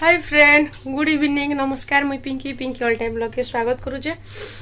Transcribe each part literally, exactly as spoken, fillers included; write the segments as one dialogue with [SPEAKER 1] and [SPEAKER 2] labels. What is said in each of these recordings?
[SPEAKER 1] Hi friend, good evening, नमस्कार। मुई Pinky Pinky all time blog के स्वागत करुचे।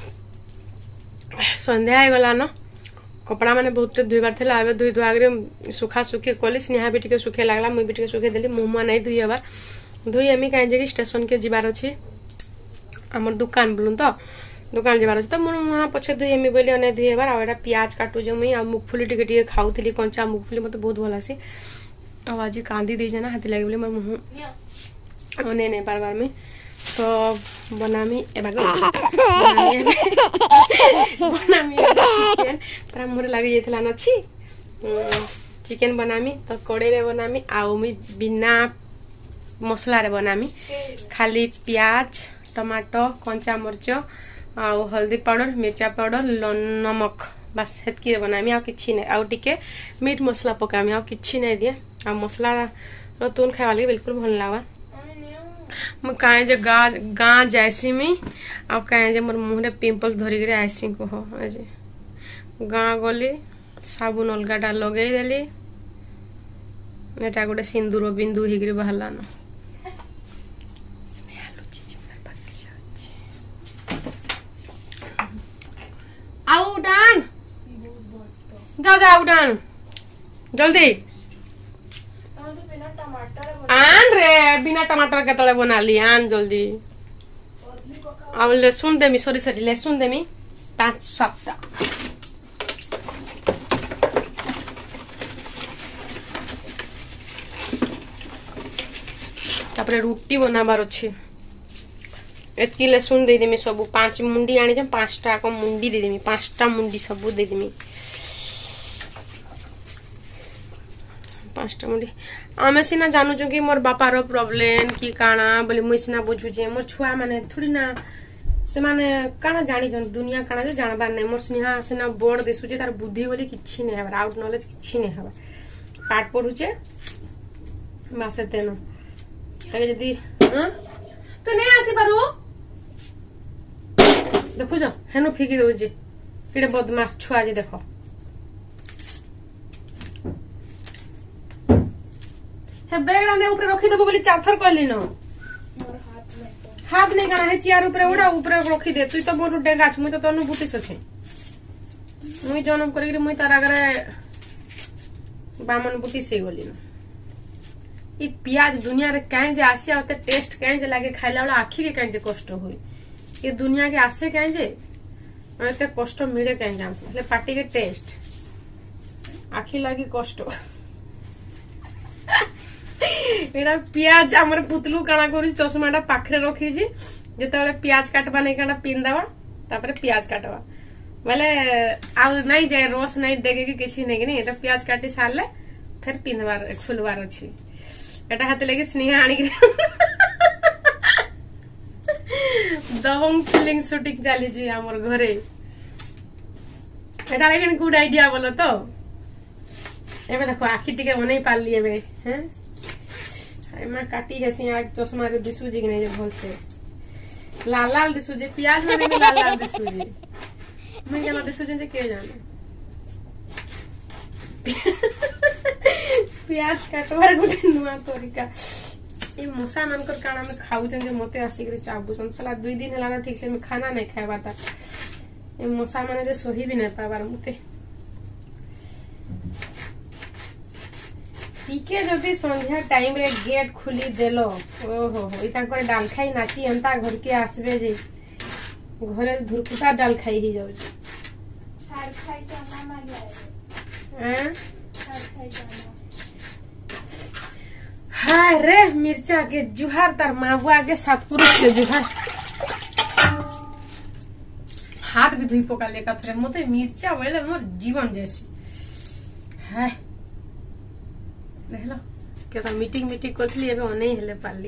[SPEAKER 1] संध्या हो गला न, कपड़ा मैंने बहुत धोबार था। एवं धोई धुआ सुखा सुखी कली। स्नेहा भी टे सुखे लगला, मुई भी टे सुखे देली। मुँह नहीं धोई हबार धोई एमी कहीं स्टेशन के जीवार अच्छे। आम दुकान बोलूँ तो दुकान जीवार अच्छे तो मुझे मुहाँ पछे धोई एमी बोली नहीं धोई हबार। आ पियाज काटुचे मुई आ मुगफुली टे टे खाऊली, कंचा मुगफुली मत बहुत भल आसी। आज कांदी दीजे ना हाथी लगे बोली मोर मुँह नहीं नहीं बार बार में तो बनामी बनामी बनामी चिकेन पूरा मोर लगे जाइए नछि चिकेन बनामी तो कड़े रे बनामी आउ मी बिना मसला रे बनामी। खाली प्याज टमाटो कंचा मरच आउ हल्दी पाउडर मिर्चा पाउडर नमक बस हेतकी बनामी। आ किछि नहीं आउ टिके मीट मसला पकामी। आ किछि नहीं दिए आ मसला रतुन खावा लगे बिल्कुल भल लागवा। मैं कहीं जे गा गाँ जासी मी आ कहीं जे मोर मुहरे पिंपल्स धरिक आसी को हो आज गाँ गली साबुन अलगाटा लगे देली एटा गोटे सिंदूर बिंदु हिगरी बाहरला न। आउ डान जा जा आउ डान जल्दी आन रे। बिना टमाटर के तले बना ली आन जल्दी। आ लहसुन देमी सॉरी सॉरी लहसुन देमी पांच सातटा। तापरे रुटी बनाबार अच्छे एतकी लहसुन दे देमी सब पांच मुंडी आनी छ पांचटा को मुंडी दे देमी पांचटा मुंडी सब दे देमी पांचटा मुंडी। आमे सिना जानू कि मोर बापार प्रॉब्लम कि काना बोले मुई सिना बुझुचे। मोर छुआ माने थोड़ी ना से माने काना जानी जन दुनिया काना जे जानबार नै। मोर स्नेहा सिना बड़ दिसुचे तार बुद्धि बोले किछि नै हबार आउट नॉलेज किछि नै हबार पाठ पढुचे मासे तेनो हे जदी ह तो नै आसी पारू देखु जा हेनो फिकी दउ जे केडे बदमाश छुआ जे देखो बैग ने ऊपर रखी देबो बोली चार थर कहली न। हाथ नहीं काना है चेयर ऊपर उड़ा ऊपर रखी दे। तू तो मोर डेंगा छ मुई तो तनु बुटिस छे मुई जन्म करी मुई तार आगरे बामन बुटी से गली न। ई प्याज दुनिया रे काहे जे आसे होते टेस्ट काहे जे लागे खाइला वाला आखी के काहे जे कष्ट होई। ये दुनिया के आसे काहे जे एते कष्ट मिले काहे जान ले पार्टी के टेस्ट आखी लागी कष्ट। एटा प्याज हमर पुतलू काना करू चश्माटा पाखरे रखी जी जेते प्याज काटबा नहीं काना पिन दबा तापरे प्याज काटबा बोले आउ नहीं जाए रस नहीं डेगे के किछि नहीं कि एटा प्याज काटी सारले फिर पिनबार खुलबार अछि। एटा हाथ लेके स्नेहा आनी दबंग फिल्म शूटिंग चली जी हमर घरे। एटा लेकिन गुड आइडिया बोलो तो एबे देखो आखी टिके बनै पारली एबे हैं मैं काटी है सी आग चश्मा रे दिसु जी नहीं भल से लाल लाल दिसु जे प्याज में भी लाल लाल दिसु जे मैं केना दिसु जे के जाने प्याज काटवार गुटे नुआ तरीका। ए मसा ननकर काना में खाउ जे मते आसी करे चाबू सला दुई दिन हला ठीक से मैं खाना नहीं खाबाता। ए मसा माने जे सही भी नहीं पाबार मते टीके जदि संध्या टाइम रे गेट खुली देलो ओहो हो इता करे डाल खाई नाची अंता घर के आसबे जे घरे धुरकुटा डाल खाई ही जाउ सार खाई जाना मारिया हैं सार खाई जाना। हाय रे मिर्चा के जुहार तार माबुआ के सतपुरुष के जुहार हाथ भी धुई पका लेका थरे मते मिर्चा वेले मोर जीवन जैसी हाय देखलो केता मीटिंग मीटिंग करथली एबे ओने हेले पाली।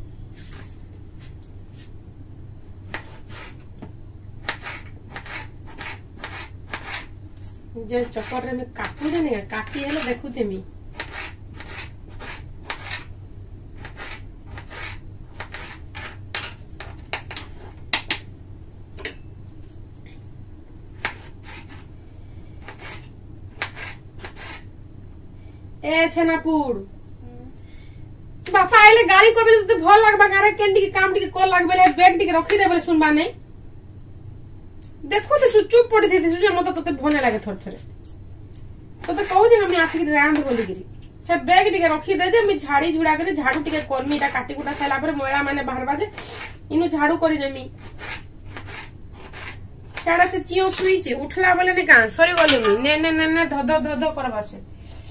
[SPEAKER 1] जे चक्कर रे में काटू जे नहीं काटी हेले देखु तेमी ए छेनापुर बापा आइले गाड़ी करबे तो भल लागबा गारे कैंडी के काम टिके कोल लागबे ले बैग टिके रखी देबे सुनबा नहीं देखो तो सु चुप पड़ी थी सुजे मत तते भने लागे थोर थोरे तो तो कहू जे हम आसी के रांद बोली गिरी हे बैग टिके रखी दे जे मी झाड़ी झुड़ा करे झाड़ू टिके करमी एटा काटी कुटा साइला पर मोळा माने बाहरबा जे इनु झाड़ू करी नेमी साडा से चियो सुई जे उठला बोले ने का सरी गले मी ने ने ने ध ध ध ध करबा से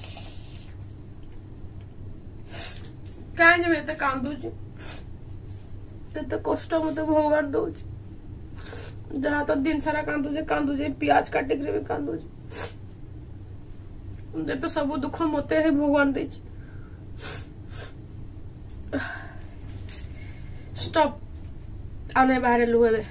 [SPEAKER 1] काहे में त कांदू जे एते कष्ट मते भगवान दो जहाँ तो दिन सारा कांदू जे कांदू जे प्याज काटे के भी कांदू जे तो सब दुख मते है भगवान दे स्टॉप आने बाहर लुए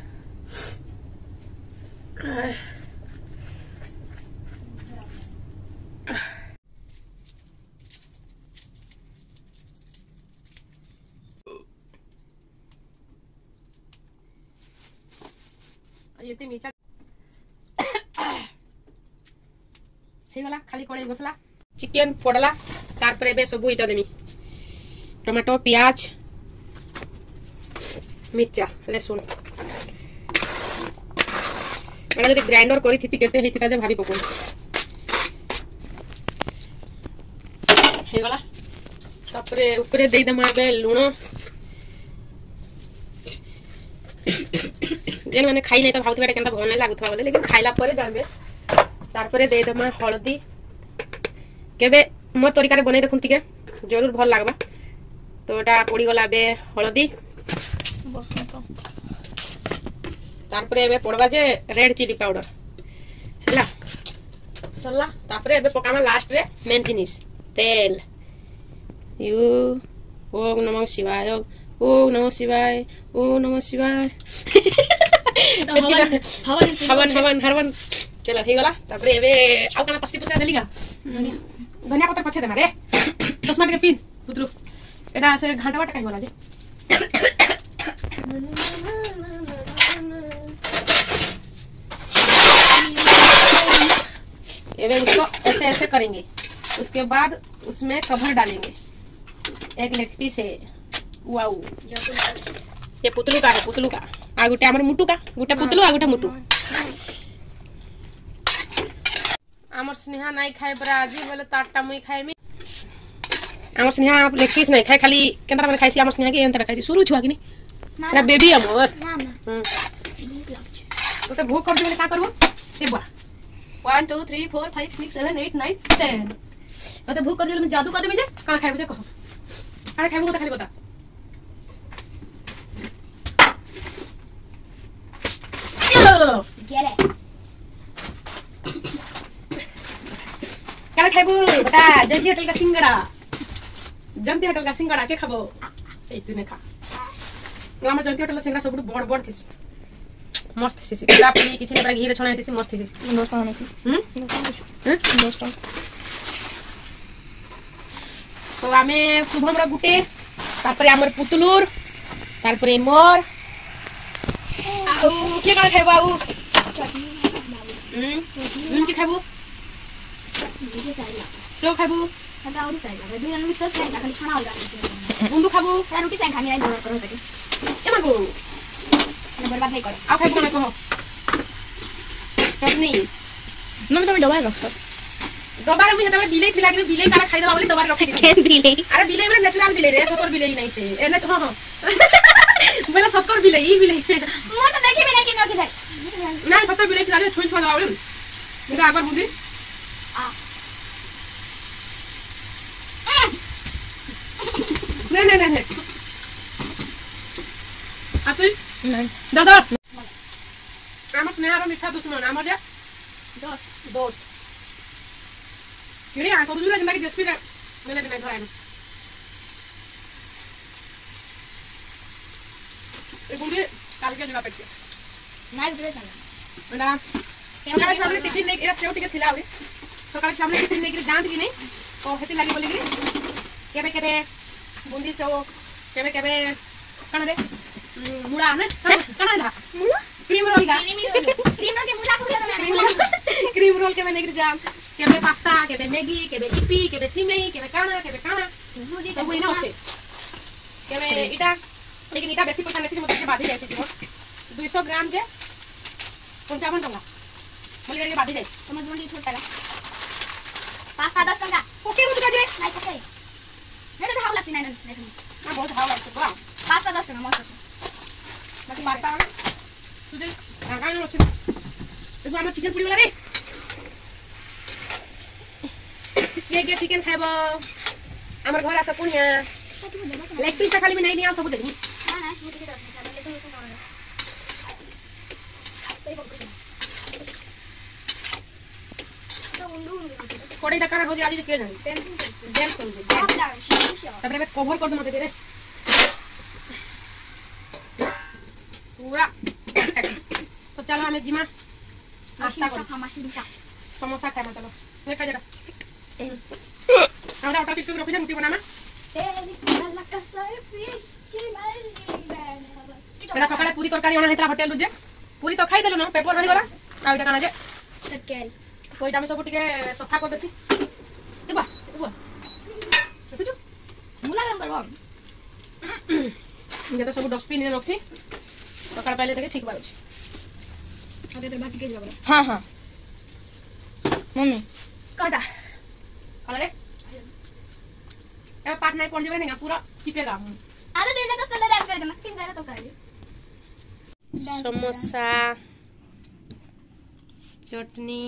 [SPEAKER 1] ये मीचा हेगला खाली कड़े बसला चिकन पड़ला तार पर एबे सब इटा देमी टमाटो प्याज मिर्चा लहसुन एटा जदी ग्राइंडर करी थी केते हेतिका जे भाभी पकोन हेगला तापर ऊपर देई दमा बे लूण जेन माने खाई नै त भाउत बेटा केनता भन लागुथवा बोले लेकिन खाइला परे जानबे तार परे दे दमा हळदी केबे मोर तरीका रे बनै देखुन तिके जरूर भल लागबा तो एटा पड़ी गला बे हळदी बसंत तार परे एबे पड़बा जे रेड चिली पाउडर हैला सरला तार परे एबे पकामा लास्ट रे मेन जिनिस तेल यू ओम नमः शिवाय ओम नमः शिवाय ओम नमः शिवाय हवन हवन हवन हवन चलो हे गला तापर एबे आउ कना पस्ती पुसरा देलिगा धनिया पत्ता पछे दे मारे दस मिनट के पिन पुतरू एडा से घाटा वाटा काई बोला जे एबे इसको ऐसे ऐसे करेंगे उसके बाद उसमें कवर डालेंगे एक लेग पीस है वाओ ये पुतलू का है पुतलू का आ गुटे हमर मुटू का गुटे पुतलू आ गुटे मुटू हमर स्नेहा नाही खाए पर आजी बोले ताटा मुई खाएमी हमर स्नेहा आप लेग पीस नहीं खाए खाली केंद्र में खाइसी हमर स्नेहा के एंतर खाइसी शुरू छुआ कि नहीं तेरा बेबी हमर ना ना भूख लागछ तो ते भूख कर देले का करबो ए बा one two three four five six seven eight nine ten तो भूख कर देले मैं जादू कर देबे जे का खाइबे जे कहो अरे खाइबो त खाली बता Get it. क्या खाइबो बता जंती होटल का सिंगड़ा जंती होटल का सिंगड़ा के खाबो ए तू ने खा गाम जंती होटल सिंगड़ा सब बड़ बड़ थिस मस्त थिस पूरा पी किछ ने पर घी रे छणा थिस मस्त थिस दस टका नसी हम दस टका तो आमे शुभम रा गुटे तापर हमर पुतलूर तापर मोर आउ के का खाइबो आउ हम हम के खाइबो मुझे साइला सो खाइबो खाता और साइला दुई जन मिक्स साइला खाली छाना अलगा बुंदू खाबो या रोटी साइ खानी आई ऑर्डर करो तके ए मागो ना बर्बाद नहीं कर आ खाइबो ना कहो चटनी न मैं डबा रख डबा में हेता बिले खिला के बिले काला खाइ दबा बोले डबा रख के बिले अरे बिले में नेचुरल बिले रे सतर बिले नहीं से एने हां हां बोला सतर बिले ई बिले मो तो देखि बिले कि न छै ना सतर बिले खिला के छोई छोई दबा बोले मेरा आगर बुंदी आ नहीं नहीं नहीं आतुई नहीं दादा हम स्नेहा मीठा दुश्मन हम जा दोस्त दोस्त किरे आ तो दूसरा जिंदा की जसपी का मेले में धराए ए बुंदी काल के जगह पेट नहीं बुझे चला बेटा सकाळ सामने टिफिन ले एरा सेव टिके थिला होई सकाळ सामने टिफिन ले दांत की नहीं और हेती लागी बोली गिरी केबे केबे बुंदी से केबे केबे कण रे मुड़ा ना कण ना मुड़ा क्रीम रोल का क्रीम रोल के मुड़ा को क्रीम रोल के मैंने जाम केबे पास्ता केबे मैगी केबे इपी केबे सिमेई केबे काना केबे काना सुजी तो वही ना होते के मैं इटा लेकिन इटा बेसी पैसा नहीं मुझे बाधी जाए दो सौ ग्राम जे पंचावन टका बोले ये बाधी जाए समझ में नहीं छोटा पाँच का दस टका ओके रुक जा जे नहीं ओके नहीं तो हाउ लागसी नहीं नहीं ना बहुत हाउ लागছে তো पाँच का दस टका मस्त আছে बाकी पाँच का तुझे ढाका नहीं আছে तो हम चिकन पुरी वाला रे ये के चिकन खाइबो हमर घर आसा कुनिया लेग पीस खाली भी नहीं दिया सब देखी हां हां ये टिकट है लेकिन ऐसा नहीं कोड़ी टका हो जाए आज के जानी टेंशन डेम कर दे तबरे में कवर कर दो मत तेरे पूरा तो चलो हमें जिमा नाश्ता करो समोसा खाए चलो ले खा जरा ahora otra vez que lo piden motivo nada más era sokale puri torkari ona hetla hotel J puri to खाई देलो न पेपर हरी गला आ इटा काना जे तरकारी तो इटा में सब टिके सफा कर देसी देबा देबा बुझु मुला गरम करबो ये तो सब डस्टबिन में रखसी सकाळ पहले तक ठीक बारू छी अरे तो बाकी के जब हां हां मम्मी काटा अरे ए पार्ट नहीं पड़ जावे नहीं पूरा चिपेगा आधा दे देना कलर ऐड कर देना किस दे तो कर समोसा चटनी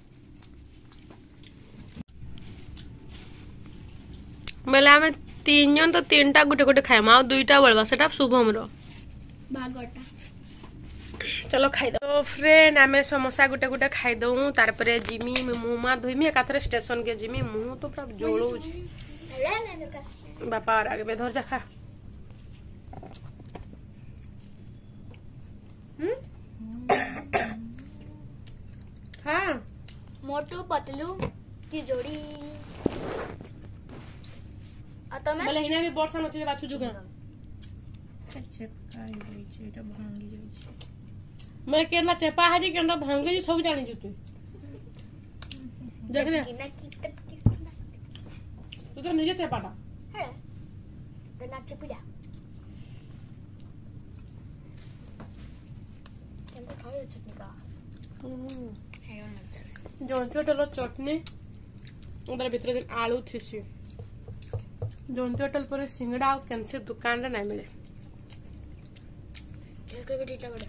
[SPEAKER 1] मेला में तीन जन तो तीनटा गुटे गुटे खाइम आ दुईटा बळबा सेटा शुभम रो बागटा चलो खाई दो तो फ्रेंड आमे समोसा गुटे गुटे खाई दऊ तार परे जिमी मुमा धुइमी एकाथरे स्टेशन के जिमी मुंह तो पूरा जोड़ो बापा और आगे बेधर जा खा हाँ
[SPEAKER 2] मोटू पतलू की जोड़ी अतमे
[SPEAKER 1] बोले हिना भी वर्षा नछि बाछु जुगा चेपा गई छै एटा भांगी जाई छै मैं केना चेपा हाजी केना भांगे जी सब जानि जतु देख रे तू तो निजे चेपाटा
[SPEAKER 2] है तो ना चेपिया केन खाओ चटनी का
[SPEAKER 1] हम्म
[SPEAKER 2] है और लग जाए
[SPEAKER 1] जोन टोटल चटनी उधर भीतर दिन आलू थिसी जोन टोटल पर सिंगड़ा और कैंसे दुकान रे नहीं मिले
[SPEAKER 2] एक एक टीटा गड़े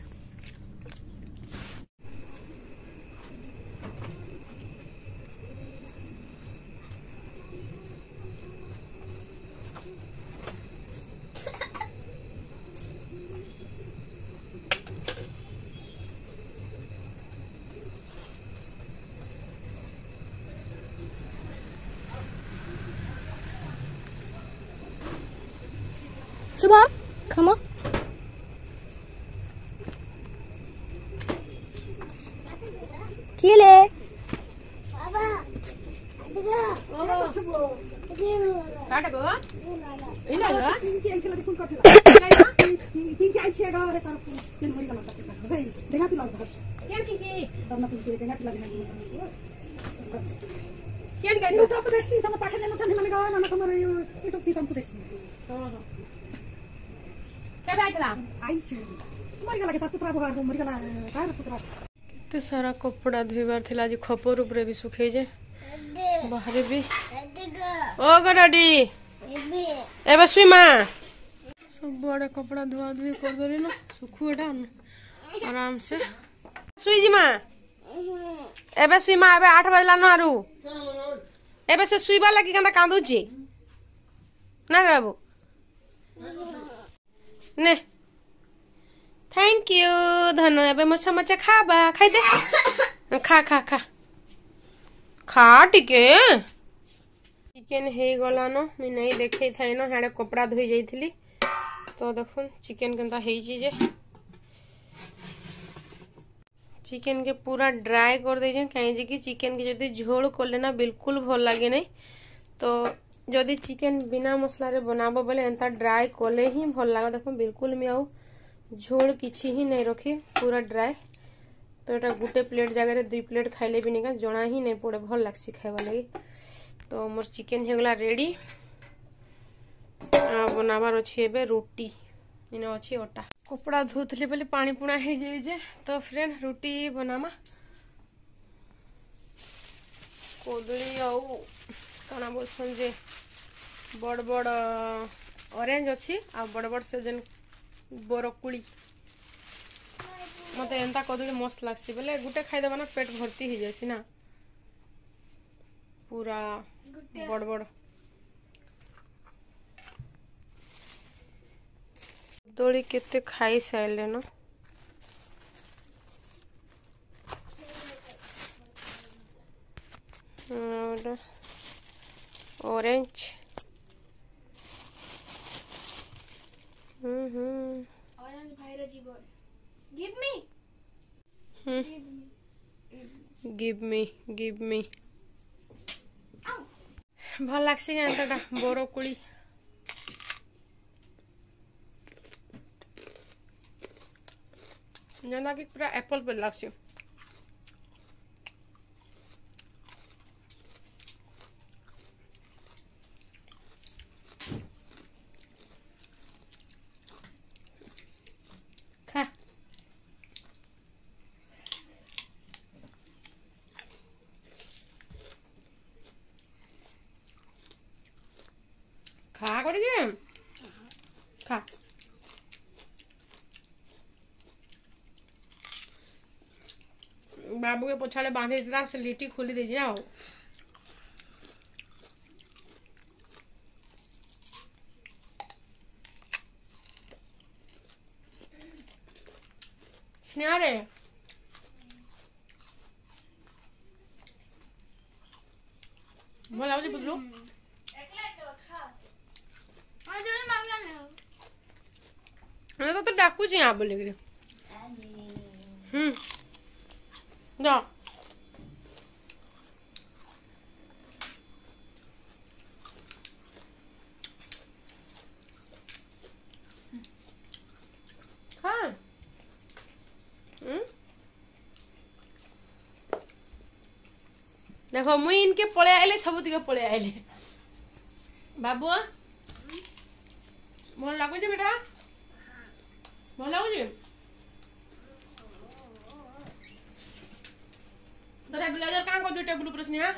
[SPEAKER 2] सुबह खमा किले बाबा
[SPEAKER 1] काटा गो इना ला
[SPEAKER 3] पिंकी आई खेला फोन करथला पिंकी आई छे गावे तार केन मरी गला भाई देखा पिला
[SPEAKER 1] केन पिंकी
[SPEAKER 3] तब पिंकी देखा पिला
[SPEAKER 1] केन गई
[SPEAKER 3] यूट्यूब देखी तम पाखे जन छन मन गावे न तमर यूट्यूब ती तम देखी
[SPEAKER 1] हां हां के आइतला
[SPEAKER 3] आई छे मरी गला के तार पुत्रा भगार मरी गला कार पुत्रा
[SPEAKER 1] तो सारा कपड़ा धोइबार थिला जे खपर ऊपर भी सुखै जे बाहर भी ओ गडाडी एबे सुइमा सब बड़ा कपड़ा धोआ धोई कर देली ना सुखु एटा आराम से सुई जी मां एबे सुइमा एबे आठ बजला न आरु एबे से सुइबा लगी कंदा कांदु छी ना बाबू ने थैंक यू धनो एबे मच्छा मच्छा खाबा खाई दे खा खा खा खा टिके चिकन हे गला न मैं नहीं देखे थाई न हाडे कपड़ा धोई जाइथिली तो देखुन चिकन केनता हेई छी जे चिकन के पूरा ड्राई कर दे जे काहे जे कि चिकन के जदी झोल करले ना बिल्कुल भल लागे नहीं तो जदी चिकन बिना मसला रे बनाबो बोले एंता ड्राई कोले ही भल लागे देखो बिल्कुल में आउ झोल किछि ही नहीं रखी पूरा ड्राई तो एटा गुटे प्लेट जगह रे दुई प्लेट खाइले भी नहीं जना ही नहीं पड़े भल लागसी खाइबा लगी तो मोर चिकन हे गला रेडी बनाबार अच्छी एबे रोटी इने अच्छी अटा कपड़ा धोतली बोली पानी पुणा हो जाए तो फ्रेंड रोटी बनामा कोदली आउ कणा बोलछन जे बड़ बड़ ऑरेंज अच्छी आ बड़ बड़ से जन बरकुड़ी मत एंता कदली मस्त लागसी बोले गुटे खाइदेबा ना पेट भर्ती हो जासी ना पूरा बड़ बड़ दोड़ी केते खाई साइले ना और ऑरेंज हम्म हम्म
[SPEAKER 2] ऑरेंज भाईरा जीवन give me
[SPEAKER 1] give me give me भल लागसी एंता बरकुड़ी जना कि पूरा एप्पल पे लागसी खा खा कर खा बाबू के पछाड़े बांधे देता से लिट्टी खोली दे जाओ स्नेहा रे बोला बुझलू तो तो डाकू जी यहाँ बोले गए हम्म जा हाँ हम्म देखो मुई इनके पले आइले सब दिके पले आइले बाबू भल लागु जे बेटा भल लागु जे तोरा ब्लेजर कां को जो टेबल ऊपर स्नेहा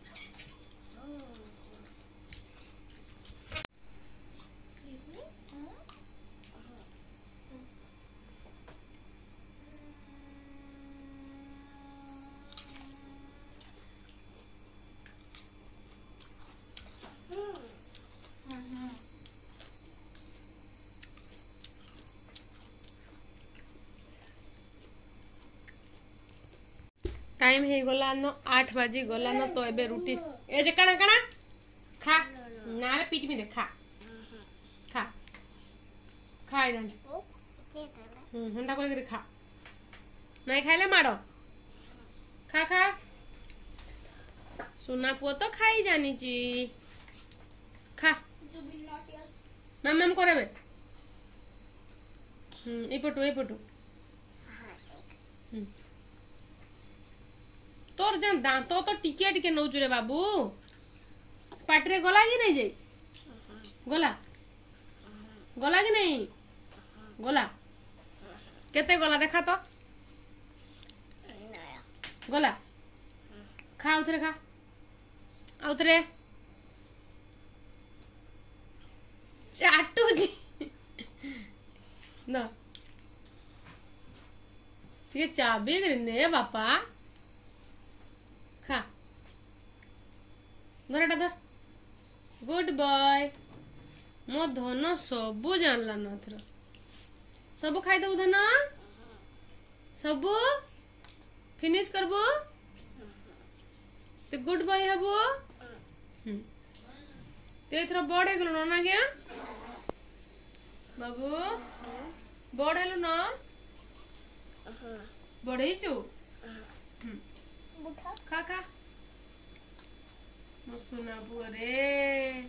[SPEAKER 1] टाइम हे गला न आठ बजे गला न तो एबे रुटी ए जे काना काना खा ना रे पीट में दे खा खा खा इधर हम्म हंडा कोई करे खा नहीं खाइले मारो खा खा सुना पो तो खाई जानी ची खा मैम मैम करे बे हम्म ए पटू ए पटू हम्म तोर जन दांत तो टिके टिके नौचु रे बाबू पाटरे गला कि नहीं जाई गला गला कि नहीं गला केते गला देखा तो गला खा उतरे खा उतरे चाटू जी ना ठीक है चाबी ने बापा खा धर धर गुड बॉय मो धन सबू जानला न थर सबू खाई दबु धन सबू फिनिश करबो तो गुड बॉय हबो तो एथर बड़ हे गलो ना गया बाबू बड़ हेलु न बड़ ही छु खा खा मो सुना बुआ रे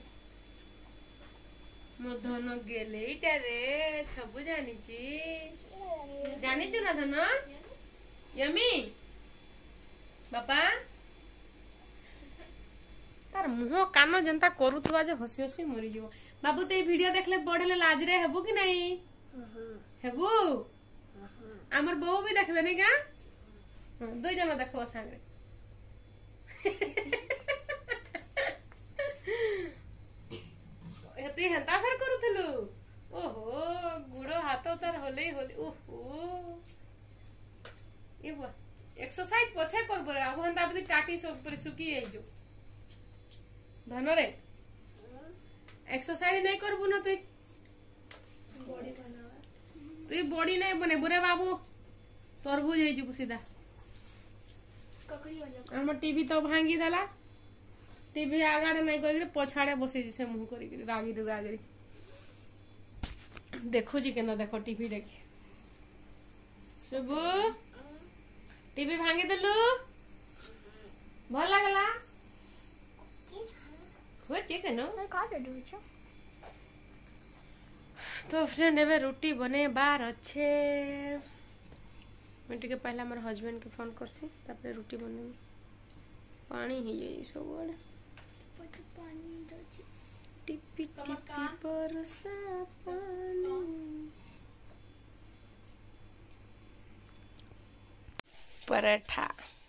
[SPEAKER 1] मो धन गेले इटा रे छबु जानी ची जानी छु ना धन यमी बापा तार मुह कान जनता करूथबा जे हसी हसी मरी जो बाबू ते वीडियो देखले बढ़ले लाज रे हेबू कि नहीं हेबू हमर बहू भी देखबे नहीं का दो जन देखो संगे हेती हेंता फेर करूथलु ओहो गुड़ो हाथ तार होले होले ओहो ये बा एक्सरसाइज पछे करबो रे अब हंता बदी टाटी सब पर सुकी हे जो धन रे एक्सरसाइज नहीं करबो न तू
[SPEAKER 2] बॉडी बनावा
[SPEAKER 1] तू बॉडी नहीं बने बुरे बाबू तरबूज हे जो सीधा
[SPEAKER 2] ककड़ी वाला
[SPEAKER 1] हम टीवी तो भांगी देला टीवी आगाड़े नहीं गई पछाड़े बसी से मुंह करी रागी दुगा गरी देखो जी केना देखो टीवी देखी सुबु टीवी भांगी देलु भल लागला खोचे केनो
[SPEAKER 2] का दे दू छ
[SPEAKER 1] तो फ्रेंड एबे रोटी बने बार अच्छे मैं टिके पहला हमर हस्बैंड के फोन करसी तापर रोटी बने पानी ही जाई सब बड़े
[SPEAKER 2] पानी दो छी
[SPEAKER 1] टिपी टिपी बरसा पानी पराठा